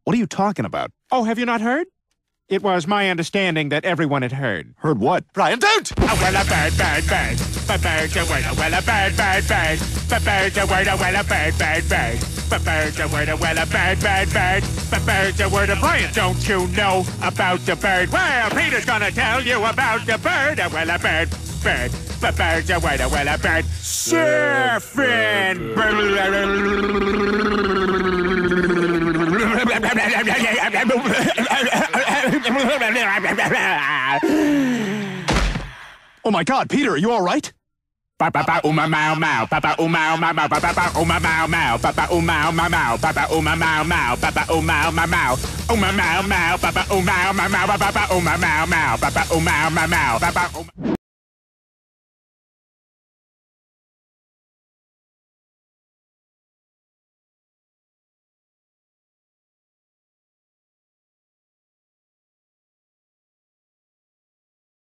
What are you talking about? Oh, have you not heard? It was my understanding that everyone had heard. Heard what? Brian, don't! Oh, well, a bird, bird, bird. But birds are word, well, a bird, bird, bird. But birds are word, well, a bird, bird, bird. But birds are word, well, a bird, bird, bird. But birds are word, Brian, don't you know about the bird? Well, Peter's gonna tell you about the bird. Well, a bird, bird. But birds are word, well, a bird. Surfing. Oh my God, Peter, are you all right? Papa uma mau mau, papa uma mau mau, papa uma mau mau, papa uma mau mau, papa uma mau mau, papa uma mau mau, uma mau mau, papa uma mau mau, papa uma mau mau, papa uma mau mau, papa.